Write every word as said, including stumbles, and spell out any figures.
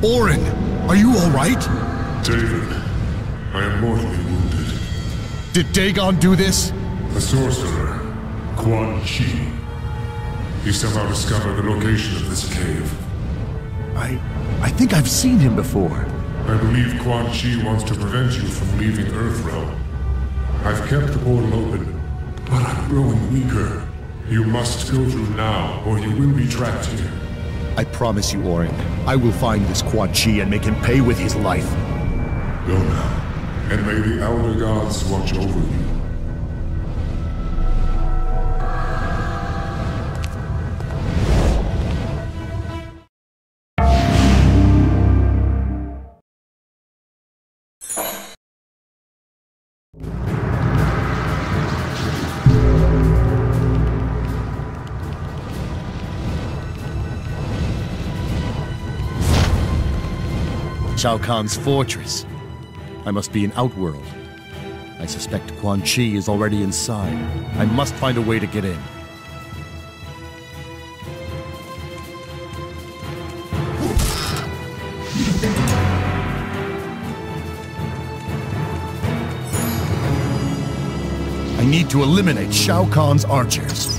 Auron, are you all right? David, I am mortally wounded. Did Dagon do this? The sorcerer, Quan Chi. He somehow discovered the location of this cave. I... I think I've seen him before. I believe Quan Chi wants to prevent you from leaving Earthrealm. I've kept the portal open, but I'm growing weaker. You must go through now, or you will be trapped here. I promise you, Auron, I will find this Quan Chi and make him pay with his life. Go now, and may the Elder Gods watch over you. Shao Kahn's fortress. I must be in Outworld. I suspect Quan Chi is already inside. I must find a way to get in. I need to eliminate Shao Kahn's archers.